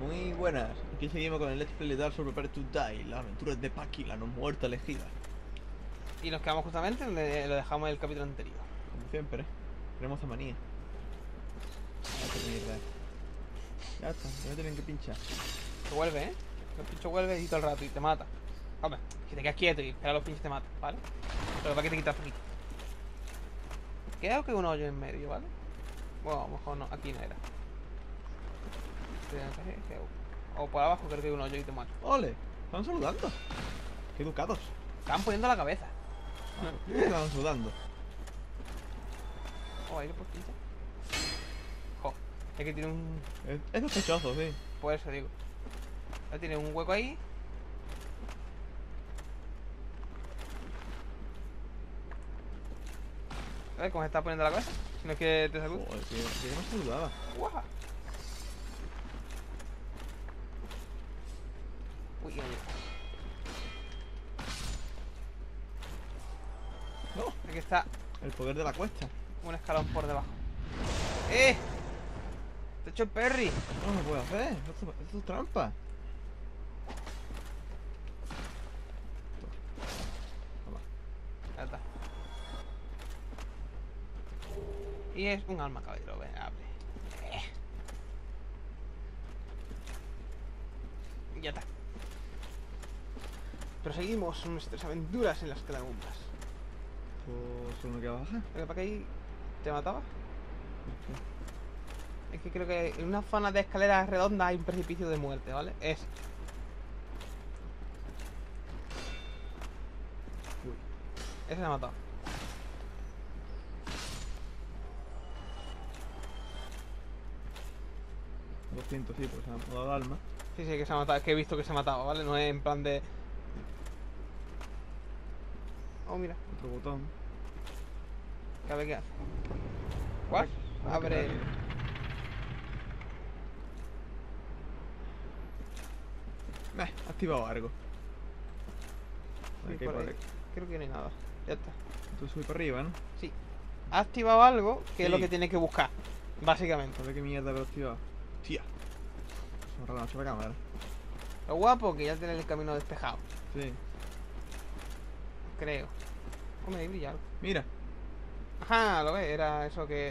Muy buenas. Aquí seguimos con el Let's Play de Dark Souls Prepare to Die, las aventuras de Paki, la no muerta elegida. Y nos quedamos justamente donde lo dejamos en el capítulo anterior. Como siempre, tenemos a manía. Ya está, ya no tienen que pinchar. Que vuelve, ¿eh? El pincho vuelve y todo el rato y te mata. Hombre, si te quedas quieto y espera a los pinches te mata, ¿vale? Pero para que te quitas poquito. Creo que un hoyo en medio, ¿vale? Bueno, a lo mejor no, aquí no era. O por abajo creo que hay un hoyo y te mata. ¡Ole! Están saludando. ¡Qué educados! Estaban poniendo la cabeza. Estaban sudando. Oh, ahí lo puedes pinchar. Jo, es que tiene un... Es sospechoso, sí. Por eso digo. Ya tiene un hueco ahí. A ver cómo se está poniendo la cabeza. Si no es que te saluda. Joder, que no saludaba. Guau. Uy, oye. No, Aquí está el poder de la cuesta. un escalón por debajo. ¡Eh! Te he hecho el perry. No lo puedo hacer. Esto es trampa. Toma. Ya está. Y es un alma caballero venerable. Ya está. Proseguimos nuestras aventuras en las catacumbas. Pues uno que baja. ¿Lo que para que ahí te mataba? Es que creo que en una zona de escaleras redondas hay un precipicio de muerte, ¿vale? Es... Uy. Ese se ha matado. Sí, pues se han dado alma. Sí, sí, que se ha matado. Es que he visto que se ha matado, ¿vale? No es en plan de... Oh, mira. Otro botón. A ver qué hace. ¿Cuál? Abre... Ha activado algo. Sí, Aquí, por por ahí. ahí. Creo que no hay nada. Ya está. Entonces subir para arriba, ¿no? Sí. Ha activado algo que es lo Sí. que tiene que buscar. Básicamente. A ver qué mierda lo he activado. Tía. Se me ha raro la cámara. Lo guapo que ya tiene el camino despejado. Sí. Creo. Hombre, ahí brilla algo. Mira. Ajá, lo ves. Era eso que...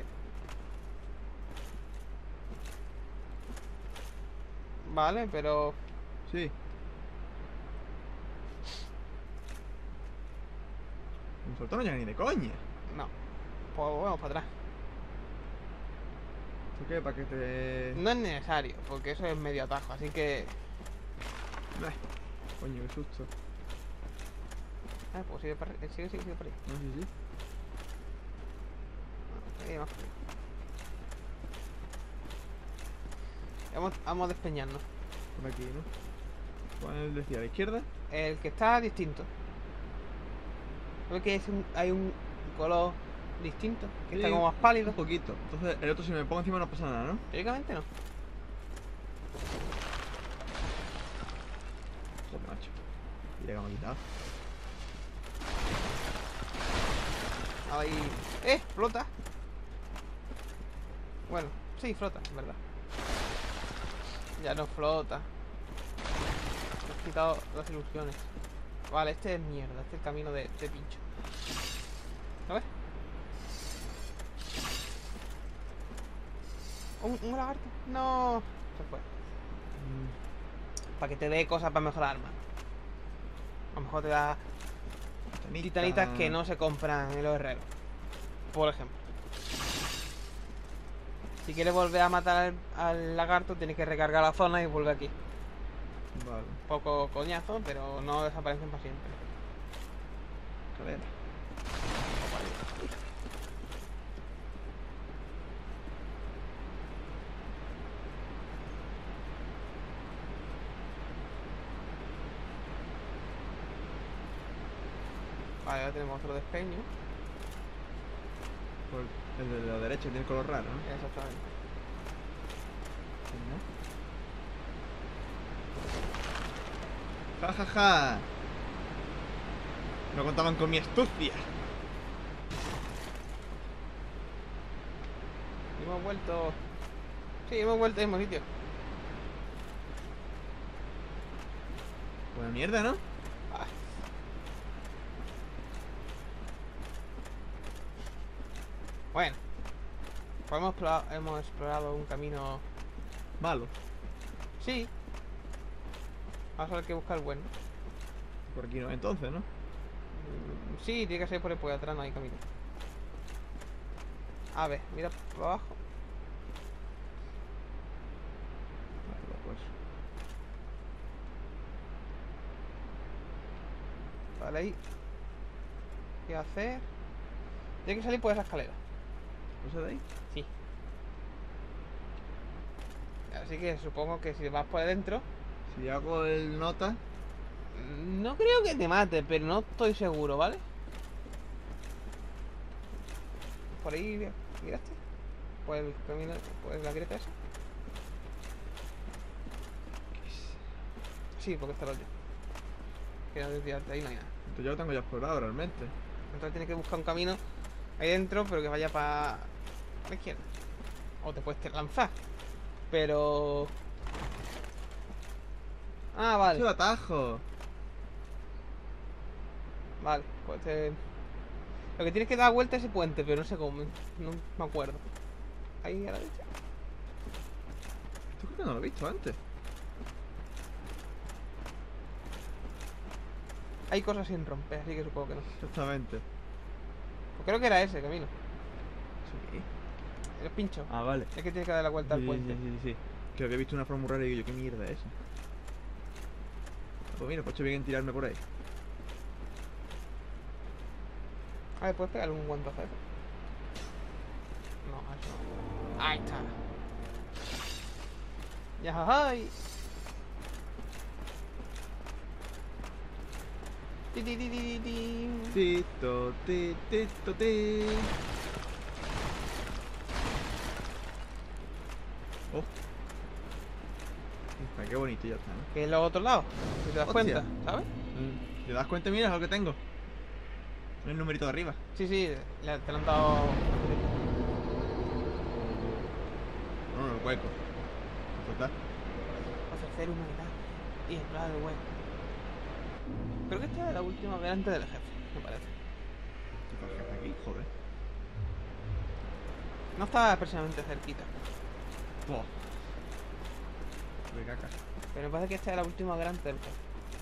Vale, pero... Sí. Un salto no llega ni de coña. No. Pues vamos para atrás. ¿Por qué? Para que te... No es necesario, porque eso es medio atajo, así que... Coño, qué susto. Ah, pues sigue para arriba. Sigue para arriba. No, sí, sí. Ahí más para arriba. Vamos a despeñarnos. Por aquí, ¿no? ¿Cuál decía? ¿A la izquierda? El que está distinto. ¿Ves que hay un color distinto? Que Sí, está como más pálido. Un poquito. Entonces el otro si me pongo encima no pasa nada, ¿no? Teóricamente no. Joder, macho. Mira que me ha quitado. Ahí... Flota. Bueno, sí, flota, es verdad. Ya no flota. Me has quitado las ilusiones. Vale, este es mierda. Este es el camino de pincho. ¿Lo ves? ¿Un lagarto? No. Se fue. Para que te dé cosas para mejorar armas. A lo mejor te da titanitas que no se compran en los herreros. Por ejemplo. Si quieres volver a matar al lagarto, tienes que recargar la zona y volver aquí. Vale. Poco coñazo, pero no desaparecen para siempre. Escalera. Vale, ahora tenemos otro despeño. Por el de la derecha tiene color raro, ¿no? Exactamente. Ja, ja, ja. No contaban con mi astucia. Hemos vuelto... Sí, hemos vuelto al mismo sitio. Buena mierda, ¿no? Ah. Bueno, pues hemos explorado un camino. Malo. Sí. Vamos a ver que buscar el bueno. Por aquí no, entonces, ¿no? Sí, tiene que ser por ahí, porque atrás no hay camino. A ver, mira por abajo. Vale, pues. Vale, ahí. ¿Qué hacer? Tiene que salir por esa escalera. ¿Cosa de ahí? Sí. Así que supongo que si vas por adentro. Si hago el nota. No creo que te mate, pero no estoy seguro, ¿vale? Por ahí, ¿miraste? Por el camino, por la grieta esa. Sí, porque está el hoyo. Que no desviarte, ahí no hay nada. Entonces ya lo tengo ya explorado realmente. Entonces tienes que buscar un camino ahí dentro, pero que vaya para la izquierda. O te puedes lanzar. Pero... Ah, ¡Es vale. el atajo! Vale, pues lo que tienes que dar vuelta a ese puente, pero no sé cómo. No me acuerdo. Ahí a la derecha. Esto creo que no lo he visto antes. Hay cosas sin romper, así que supongo que no. Exactamente. Pues creo que era ese camino. ¿Eso qué? El pincho. Ah, vale. Es que tienes que dar la vuelta Sí, al sí, puente. sí, sí, sí. Creo que he visto una forma muy rara y digo yo, ¿qué mierda es esa? Pues mira, pues he hecho bien en tirarme por ahí. A ver, ¿puedes pegarle un guantazo a eso? No, a eso no. Ahí está. Ya, ¡ay! Ti, ti, ti, ti, ti. Tito, ti, tito, ti. Oh. Mira, qué bonito ya está, ¿no? Que es lo otro lado, si te das Hostia. cuenta, ¿sabes? ¿Te das cuenta? Mira, es lo que tengo. El numerito de arriba. Sí, sí, te lo han dado. No, no, el hueco. Total. Ofrecer humanidad y explorar el hueco. Creo que esta es la última variante del jefe, me parece. ¿Qué pasa aquí? Joder. No está precisamente cerquita, Buah. De caca. pero me parece que esta es la última variante del jefe.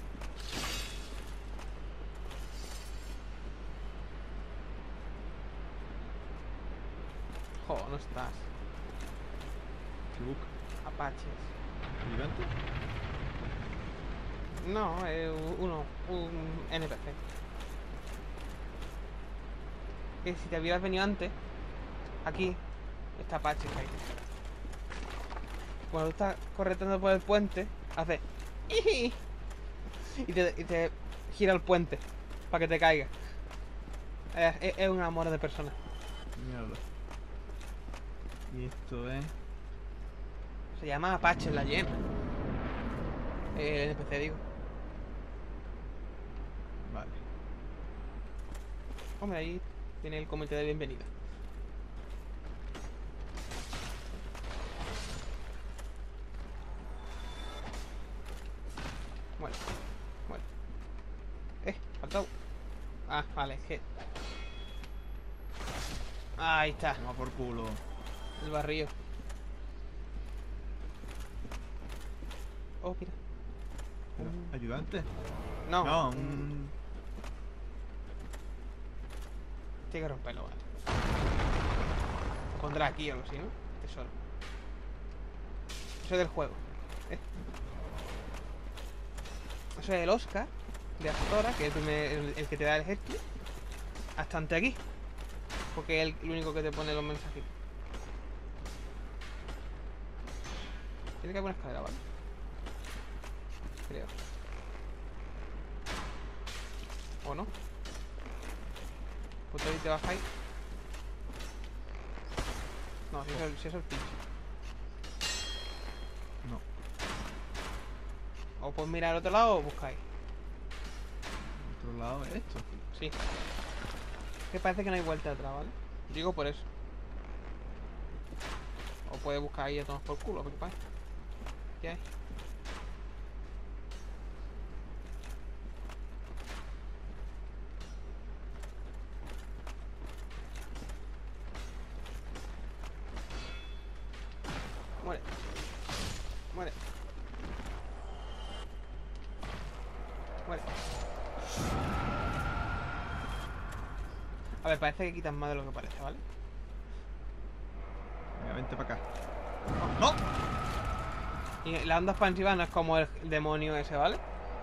Jo, no estás. ¿Qué busca? Apaches. ¿Gigante? No, es un NPC. Que si te hubieras venido antes, aquí está Apache ahí. Cuando tú estás correteando por el puente, hace y te gira el puente para que te caiga. Es un amor de persona. Mierda. Y esto es... Se llama Apache en la llena. El NPC, digo. Vale. Hombre, ahí tiene el comité de bienvenida. Bueno, bueno. Faltó. Ah, vale, es que. Ahí está, Toma por culo. el barrio. Oh, mira. ¿Ayudante? No, No, un... tiene que romperlo, vale. Pondrá aquí o algo así, ¿no? Tesoro. Eso es del juego. Eso es el Oscar de Astora, que es el que te da el gesto. Hasta ante aquí. Porque es el único que te pone los mensajitos. Tiene que haber una escalera, ¿vale? Creo. ¿O no? Pues ahí te bajáis. No, si eso es el pinche. No. O pues mirar al otro lado o buscáis. Otro lado es esto. Sí. Que parece que no hay vuelta atrás, ¿vale? Digo por eso. O puedes buscar ahí a tomar por culo, ¿qué pasa? ¿Qué hay? Muere. Muere. Muere. A ver, parece que quitan más de lo que parece, ¿vale? Venga, vente para acá. ¡No! Y la onda expansiva no es como el demonio ese, ¿vale?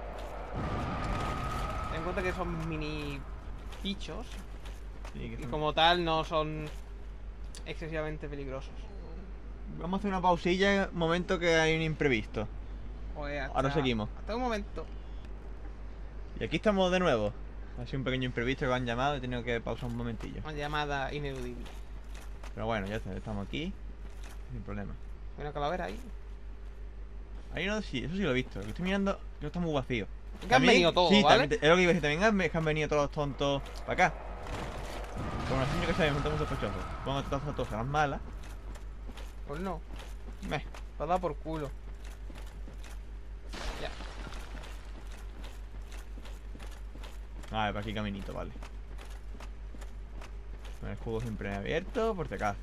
Ten en cuenta que son mini bichos Sí, que y son- como tal no son excesivamente peligrosos. Vamos a hacer una pausilla, un momento que hay un imprevisto. Pues Ahora seguimos. Hasta un momento. Y aquí estamos de nuevo. Ha sido un pequeño imprevisto que me han llamado y he tenido que pausar un momentillo. Una llamada ineludible. Pero bueno, ya está, estamos aquí. Sin problema. Hay una calavera ahí. Ahí no, sí, eso sí lo he visto. Lo que estoy mirando, que está muy vacío. Que han También- venido todos, sí, ¿vale? también es lo que iba a decir. También que han venido todos los tontos para acá. Bueno, así yo que sabemos, estamos sospechosos. Pongo todas las cosas malas. Pues no. Meh. Lo da por culo. Ya. Vale, para aquí caminito, vale. Con el juego siempre abierto, por si acaso.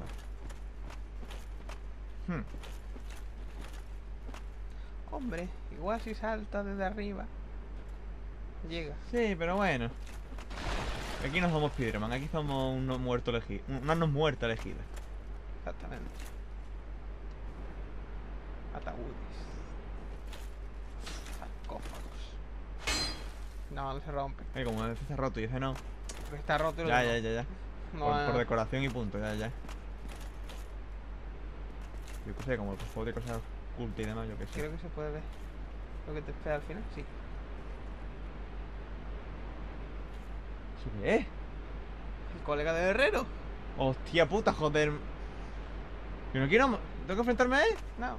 Hombre, igual si salta desde arriba. Llega. Sí, pero bueno. Aquí no somos Spiderman, aquí somos unos muertos elegidos. Unos muertos elegidos. Exactamente. Ataúdes. Sarcófagos. No, no se rompe. Como ese está roto y ese no. Porque está roto y lo Ya, demás. ya. No, Por decoración y punto, ya. Yo qué sé, como el juego de cosas ocultas y demás, yo qué sé. creo que se puede ver lo que te espera al final. Sí. ¿Eso qué es? El colega de Herrero. Hostia puta, joder. Yo no quiero. ¿Tengo que enfrentarme a él? No.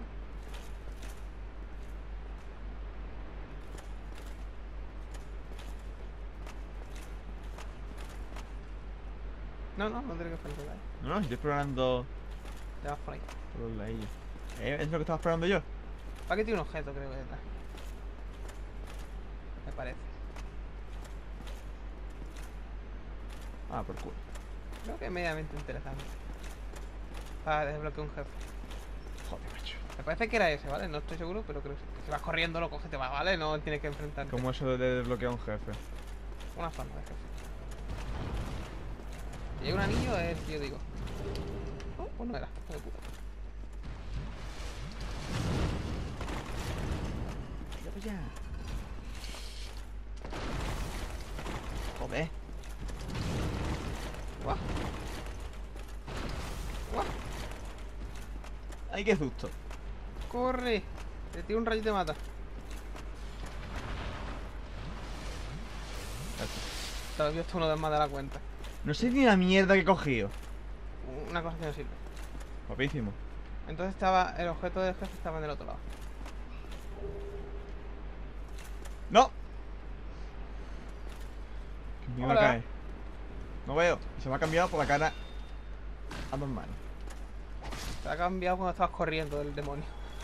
No tiene que enfrentar ahí. No, si estoy explorando Te vas por ahí. por los ladillos. ¿Es lo que estaba explorando yo? Aquí tiene un objeto, creo que detrás. Me parece. Ah, por culo. Creo que es medianamente interesante. Para desbloquear un jefe. Joder, macho. Me parece que era ese, ¿vale? No estoy seguro, pero creo que si vas corriendo lo coges, te va, ¿vale? No tienes que enfrentarte. ¿Cómo eso de desbloquear un jefe? Una forma de jefe. Si hay un anillo, es el que yo digo. Oh, pues no era, hijo de puta. Ya. Joder. Guau. Guau. Ay, qué susto. Corre. Te tiro un rayo y te mata. Te lo he visto uno de más de la cuenta. No sé ni la mierda que he cogido. Una cosa que no sirve. Guapísimo. Entonces estaba. El objeto del jefe estaba en el otro lado. ¡No! Que me iba a Hola. caer. No veo. Se me ha cambiado por la cara a dos manos. Se ha cambiado cuando estabas corriendo del demonio.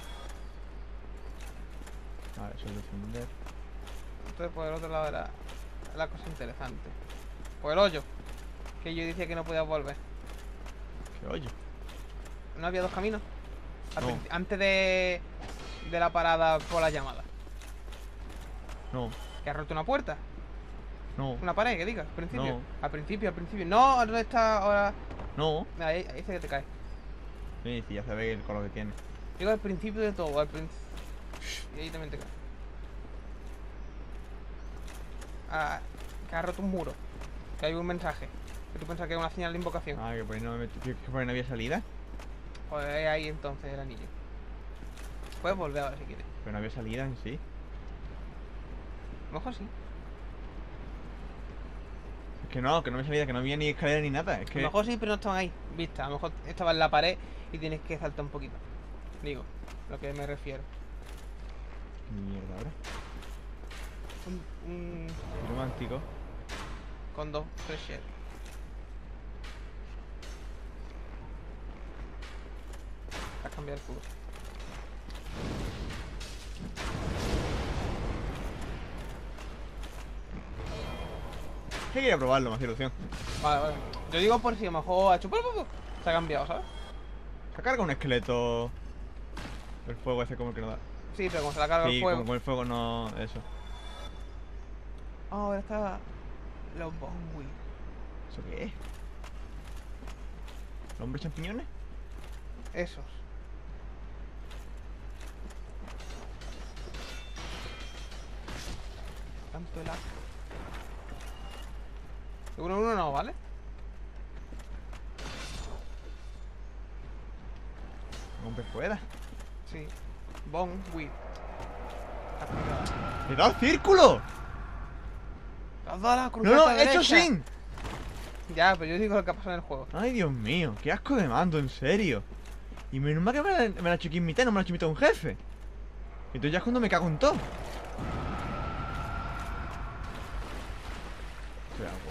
Vale, eso es defender. Entonces por el otro lado era la cosa interesante. Por el hoyo. Que yo decía que no podía volver. ¿Qué hoyo? ¿No había dos caminos? No. Antes de la parada por la llamada. No, ¿Que has roto una puerta? no, Una pared, que diga, al principio. No. Al principio. No, ¿dónde está ahora? no. Mira, ahí dice que te cae. Sí, sí, ya se ve el color que tiene. Digo al principio de todo, y ahí también te cae. Ah, que has roto un muro. Que hay un mensaje. Que tú piensas que es una señal de invocación. Ah, que por ahí no, que por ahí no había salida. Pues ahí entonces el anillo. Puedes volver ahora si quieres. Pero no había salida en sí. A lo mejor sí. Es que no había salida, que no había ni escalera ni nada. Es A que. lo mejor sí, pero no estaban ahí. Vista, a lo mejor estaba en la pared y tienes que saltar un poquito. Digo, lo que me refiero. ¿Qué mierda ahora? Un Romántico. con dos fresh air. A cambiar el cubo. Que quería probarlo, más ilusión. Vale. Yo digo por si a lo mejor ha hecho se ha cambiado, ¿sabes? Se carga un esqueleto El fuego ese como que no da. Sí, pero como se la carga Sí, el fuego. como con el fuego no... Eso. Oh, ahora está los Bongui. ¿Eso qué es? ¿Los hombres champiñones? Esos. Tanto el asco. De uno en uno no, ¿vale? Hombre, fuera. Sí. Bongui. ¡Le da el círculo! Has dado la cruz ¡No, no! a la ¡He hecho derecha. sin! Ya, pero yo digo lo que ha pasado en el juego. Ay, Dios mío, qué asco de mando, en serio. Y menos mal que me la he hecho aquí en mitad, no me la he hecho en mitad de un jefe. Entonces ya es cuando me cago en todo. Qué agua.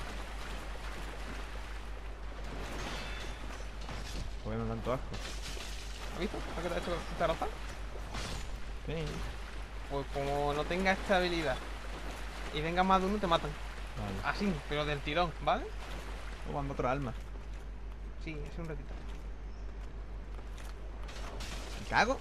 Joder, me da tanto asco. ¿Has visto? ¿Lo que te ha hecho esta ropa? Sí. Pues como no tenga esta habilidad y venga más de uno, te matan. Vale. Así, pero del tirón, ¿vale? O mando otra alma. Sí, es un ratito. ¿Me cago?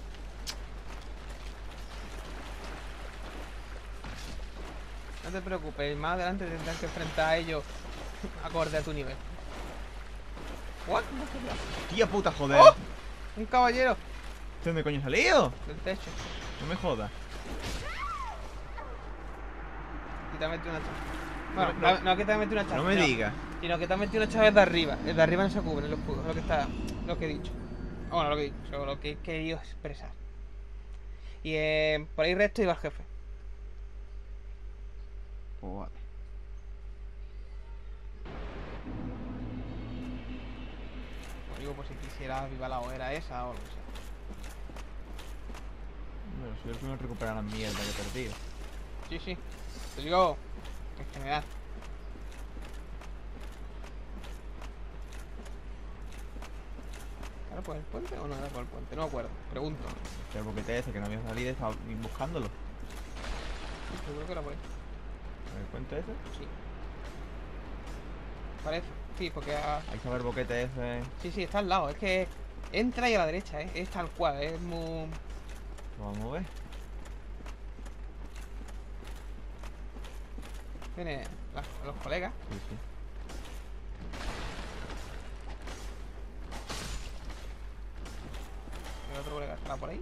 No te preocupes, más adelante tendrán que enfrentar a ellos acorde a tu nivel. ¿What? Tía puta, joder. ¡Oh! Un caballero ¿De dónde coño he salido? del techo. No me jodas. Y te ha metido una chave. Bueno, No, no, que te ha metido una chave. No me digas. Sino que te ha metido una chave de arriba. El de arriba no se cubre, los escudos. Lo que está. Lo que he dicho. Bueno, lo que he dicho, lo que he querido expresar. Y por ahí recto iba el jefe. Pues vale. Lo digo por si quisiera viva la hoguera esa o lo que sea. Bueno, soy el primero en recuperar la mierda que he perdido. Sí, sí. Te digo en general. ¿Era por el puente o no era por el puente? No me acuerdo. Pregunto. Que el boquete ese que no había salido, estaba buscándolo. Seguro que era por ahí. ¿El puente ese? Sí. Parece. Sí, porque... Ahí estaba el boquete ese. Sí, sí, está al lado. Es que entra y a la derecha, ¿eh? Es tal cual. Es muy... Lo vamos a ver. Tiene los colegas. Sí, sí. El otro colega está por ahí.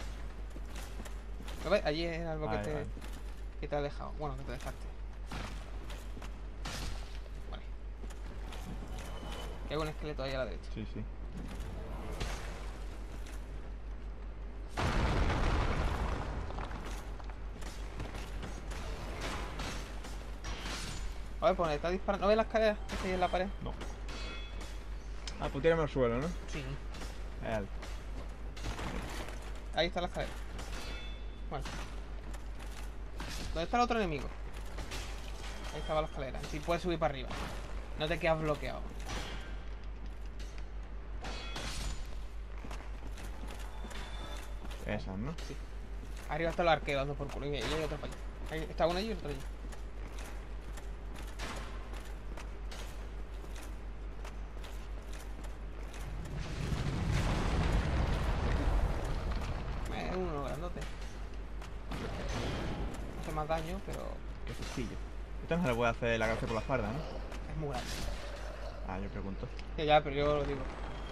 ¿Lo ves? Allí era el boquete Vale. que te ha dejado. Bueno, que te dejaste. Vale. Y hay un esqueleto ahí a la derecha. Sí, sí. A ver, pues está disparando. ¿No ves la escalera que está ahí en la pared? No. Ah, pues tírame al suelo, ¿no? Sí. Vale. Ahí está la escalera. Bueno. ¿Dónde está el otro enemigo? Ahí estaba la escalera. Si puedes subir para arriba. No te quedas bloqueado. Esas, ¿no? Sí. Arriba está el arquero dando por culo. Y hay otro para allí. Ahí está uno allí y otro allí. Uno grandote. Hace más daño, pero Qué sencillo. Esto no se le puede hacer la gracia por la espalda, ¿no? es muy grande. Ah, yo pregunto. Ya, pero yo lo digo.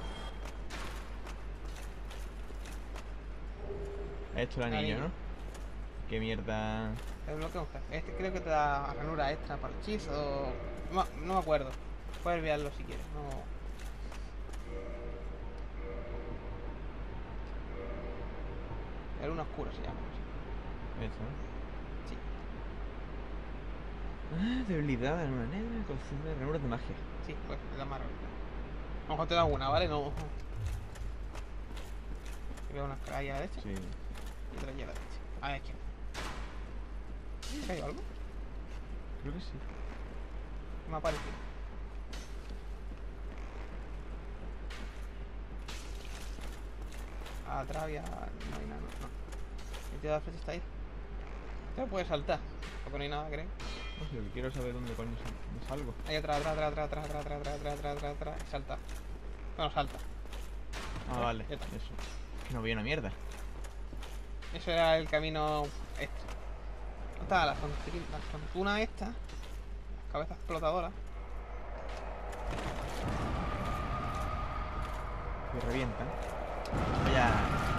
He hecho el anillo, ¿no? Qué mierda. El bloqueo un jefe. Este creo que te da ranura extra para el hechizo. No me acuerdo. Puedes verlo si quieres. No. El luna oscuro se llama. Eso, ¿no? Sí. Ah, debilidad de una negra, consume ranuras de magia. Sí, pues es la más rápida. A lo mejor te da una, ¿vale? No. Veo una escalera ahí a la derecha Sí. y otra allí a la derecha. A la izquierda. ¿Ha caído algo? Creo que sí. Me ha parecido. Atrás había... No hay nada, no. El tío de la flecha está ahí. Te lo puedes saltar. Porque no hay nada, creo. No sé, lo que quiero es saber dónde coño me salgo. Ahí atrás. Salta. Bueno, salta. Ah, vale. Ya está. Eso. Que no veo una mierda. Eso era el camino este. ¿Dónde está la tontuna esta? Las cabezas explotadoras. Que revientan. Ya.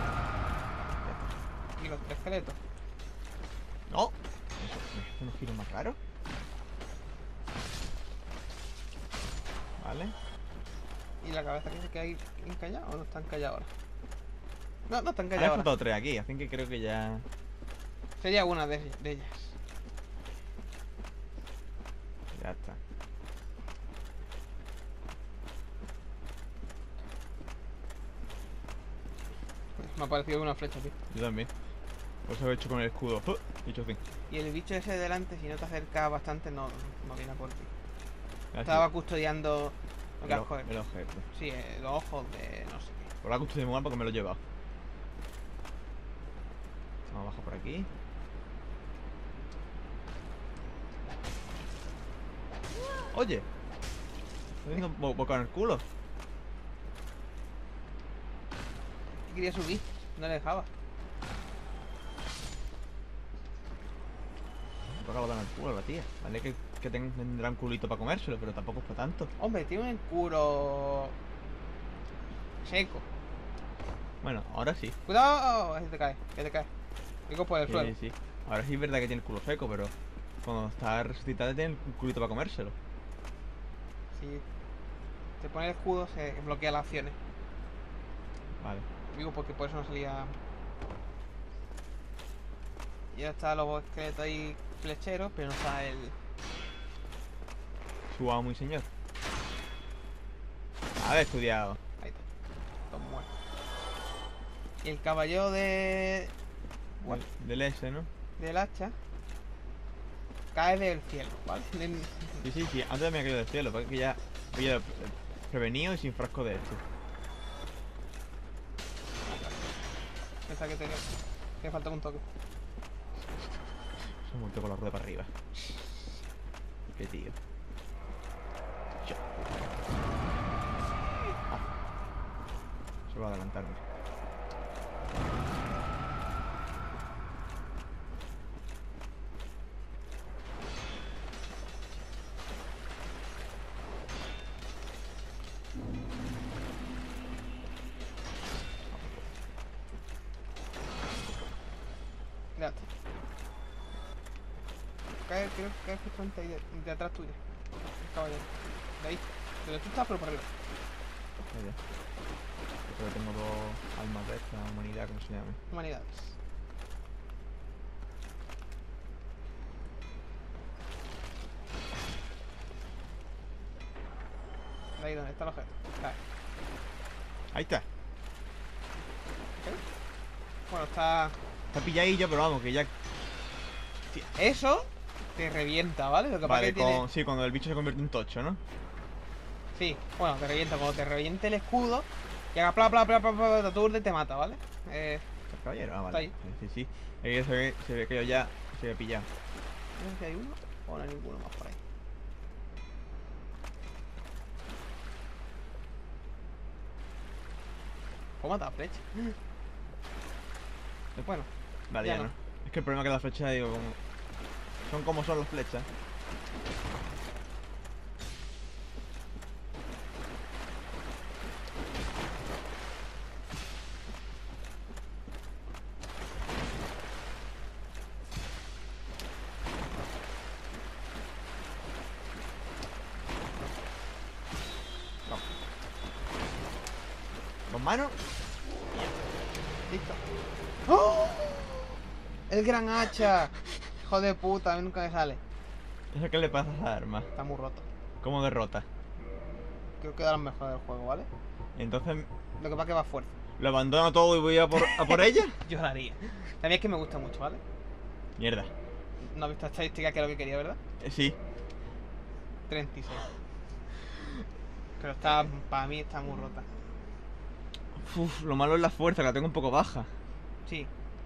Y los tres esqueletos. ¡No! Eso, unos giros más raros. Vale. ¿Y la cabeza que se queda ahí encallada o no está encallada ahora? No, no está Han encallada ahora. explotado tres aquí, así que creo que ya. Sería una de ellas. Ya está. Me ha parecido una flecha, tío. Yo también. Por eso he hecho con el escudo. He hecho fin. Y el bicho ese de delante, si no te acercas bastante, no viene a por ti. Así, Estaba custodiando lo que has el cogido. objeto. Sí, los ojos de no sé qué. Por la custodia de porque me lo he llevado. Vamos a bajar por aquí. Oye. Estoy haciendo boca en el culo. Quería subir, no le dejaba. Boca en el culo la tía. Vale que tendrá un culito para comérselo, pero tampoco es para tanto. Hombre, tiene un culo seco. Bueno, ahora sí. Cuidado, que te cae, que te cae. Digo por el Sí, suelo. sí. Ahora sí es verdad que tiene el culo seco, pero cuando está resucitada tiene un culito para comérselo. Si te pone el escudo, se bloquea las acciones. Vale. Digo porque por eso no salía. Y ahora está los esqueletos ahí flecheros, pero no está el. Su amo y señor. Haber estudiado. Ahí está. Todo muerto. Y el caballero Bueno, Del S, ¿no? del hacha cae del cielo, ¿vale? Sí, sí. Antes me ha caído del cielo, porque ya había prevenido y sin frasco de esto. Pensaba que te faltaba un toque. Se ha muerto con la rueda para arriba. Qué tío. Ya. Se va a adelantarme. Ya está. Cae, creo que cae justamente ahí de atrás tuya. El caballero. De ahí. De donde tú estás, pero por arriba. Ya. Creo que tengo dos almas de esta humanidad, como se llame. Humanidades. De ahí donde está el objeto. Cae. Ahí está. Bueno, está. Está pilladillo, pero vamos, que ya. Eso te revienta, ¿vale? Lo que pasa Vale, es que tiene. sí, cuando el bicho se convierte en tocho, ¿no? Sí, bueno, te revienta. Cuando te reviente el escudo, y haga bla bla bla bla bla, te aturde y te mata, ¿vale? El caballero, ah, Está vale. ahí. Sí, sí. Ahí se ve que yo ya se ve pillado. No sé si hay uno o no hay ninguno más por ahí. ¿Cómo mata flecha? Bueno, Vale, Ya ya, no. no. Es que el problema es que las flechas, digo, como. Son como son las flechas. Vamos. Con manos. listo. ¡Oh! El gran hacha. Hijo de puta, a mí nunca me sale. ¿Eso qué le pasa a esa arma? Está muy roto. ¿Cómo derrota? Creo que da lo mejor del juego, ¿vale? Entonces, Lo que pasa es que va fuerte. ¿lo abandono todo y voy a por ella? Lloraría. También es que me gusta mucho, ¿vale? Mierda. No has visto estadística que es lo que quería, ¿verdad? Sí. 36. Pero está, para mí está muy rota. Uf, lo malo es la fuerza, que la tengo un poco baja. Sí.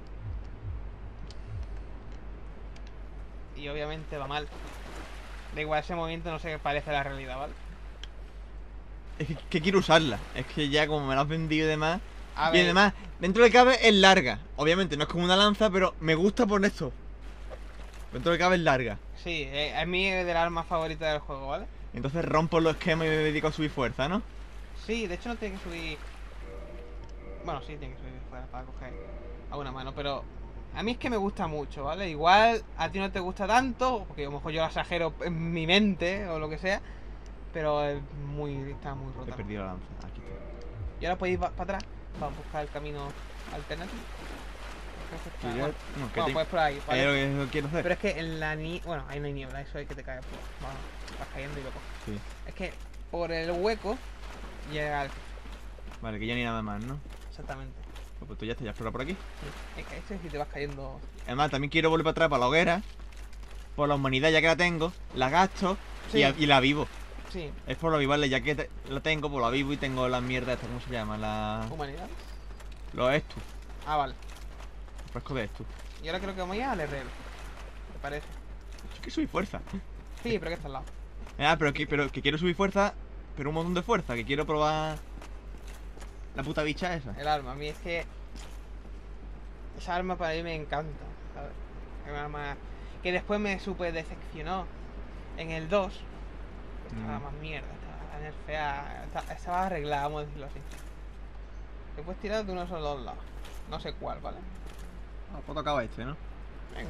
Y obviamente va mal. Da igual, ese movimiento no se parece a la realidad, ¿vale? Es que quiero usarla. Es que ya como me la has vendido y demás. A Y ver, además, dentro de cabe es larga. Obviamente no es como una lanza, pero me gusta por esto. Dentro de cabe es larga. sí, es mi del arma favorita del juego, ¿vale? Entonces rompo los esquemas y me dedico a subir fuerza, ¿no? Sí, de hecho no tiene que subir. Bueno, sí, tiene que subir para coger a una mano, pero a mí es que me gusta mucho, ¿vale? Igual a ti no te gusta tanto, porque a lo mejor yo la exagero en mi mente o lo que sea, pero está muy He rota. perdido la lanza. Aquí está. Y ahora podéis ir para atrás para buscar el camino alternativo. Creo que está- Sí, ya- bueno, no, que bueno, te- pues por ahí, ¿vale? Es lo que quiero hacer. Pero es que en la niebla. Bueno, ahí no hay niebla, eso es que te cae. Pues, vamos, vas cayendo y lo coges. Sí. Es que por el hueco llega al. Vale, que ya ni nada más, ¿no? Exactamente. Pues tú ya estás, ya explora por aquí. Sí. Es que este si te vas cayendo. Además, también quiero volver para atrás para la hoguera. Por la humanidad, ya que la tengo, la gasto Sí. y la vivo. Sí, Es por avivarle, ya que la tengo, pues la vivo y tengo las mierdas estas, ¿cómo se llama? humanidades. Los estus, Ah, vale. los frescos de estus. Y ahora creo que vamos a ir al herrero. ¿Te parece? Es que subir fuerza. Sí, pero que está al lado. Pero que quiero subir fuerza, pero un montón de fuerza, que quiero probar la puta bicha esa. El arma. A mí es que. Esa arma para mí me encanta. ¿Sabes? Es un arma que después me super decepcionó. En el 2. Estaba más mierda. Estaba nerfeada. Estaba arreglada, vamos a decirlo así. Te puedes tirar de uno solo dos lados. No sé cuál, ¿vale? Ah, pues tocaba este, ¿no? Venga.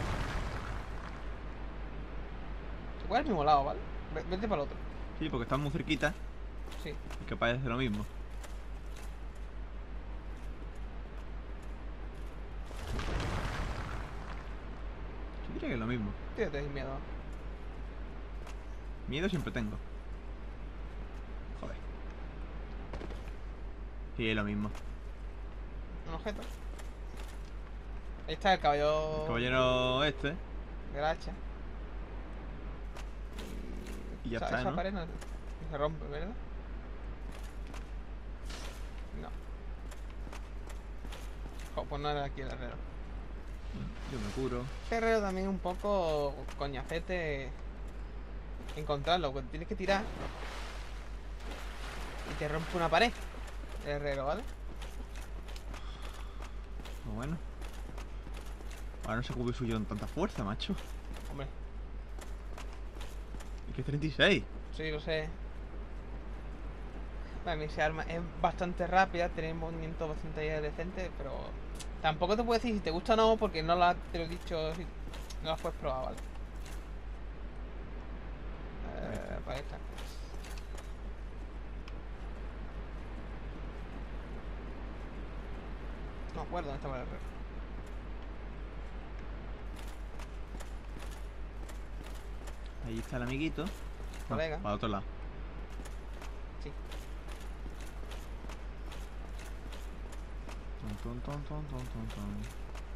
Igual el mismo lado, ¿vale? Vete para el otro. Sí, porque están muy cerquita Sí. y capaz de hacer lo mismo. Yo diría que es lo mismo. Tírate sin miedo. Miedo siempre tengo. Joder. Sí, es lo mismo. Un objeto. Ahí está el caballo. El caballero este. De la hacha. Y ya esa, está, esa ¿no? pared no se rompe, ¿verdad? No. Pues no era aquí el herrero. Yo me curo. Este herrero también un poco coñacete encontrarlo, porque tienes que tirar y te rompe una pared. El herrero, ¿vale? Pues bueno. Ahora no sé cómo suyo con tanta fuerza, macho. Hombre, Es que es 36. sí, lo sé. Bueno, a mí ese arma es bastante rápida, tiene movimiento bastante decente, pero tampoco te puedo decir si te gusta o no, porque no te lo he dicho, si no las puedes probar, ¿vale? Para esta. No me acuerdo dónde estaba el herrero. Ahí está el amiguito. Colega. Para otro lado. Sí. Ton, ton, ton, ton, ton, ton.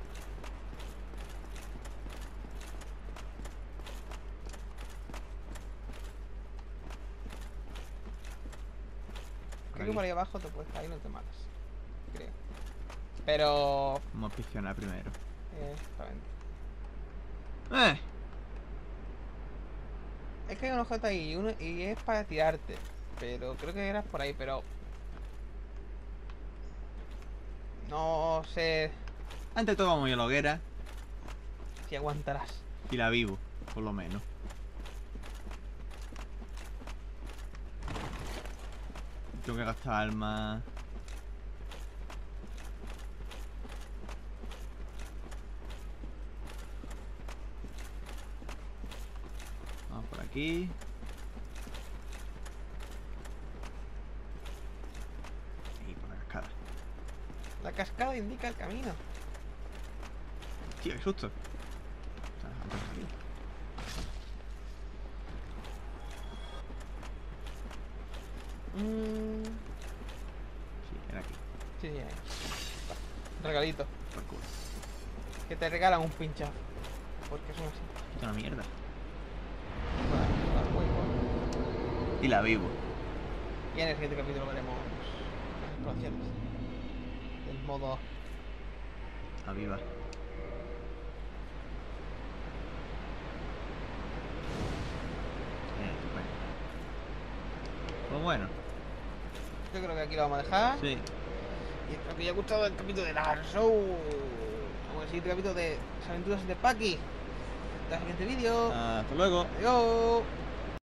Creo que por ahí abajo te puedes caer y no te matas. Creo. Pero. Vamos a piscionar primero. Exactamente. ¡Eh! Es que hay un objeto ahí y es para tirarte. Pero creo que eras por ahí, pero. No sé Ante todo vamos a ir a la hoguera si aguantarás. y la vivo, por lo menos. Tengo que gastar alma. Vamos por aquí. Y por la cascada. La cascada indica el camino. Tío, qué susto. O sea, antes aquí. Sí, era aquí. Sí, sí, ahí. Regalito. Por culo. Que te regalan un pinchazo. Porque son así. Es una mierda. Para juego. Y la vivo. Y en el siguiente capítulo veremos las exploraciones. Del modo. La viva. Estupendo. Pues bueno. Yo creo que aquí lo vamos a dejar. Sí. Y espero que os haya gustado el capítulo de Dark Souls. Como el siguiente capítulo de las aventuras de Paki. Hasta el siguiente vídeo. Hasta luego. Adiós.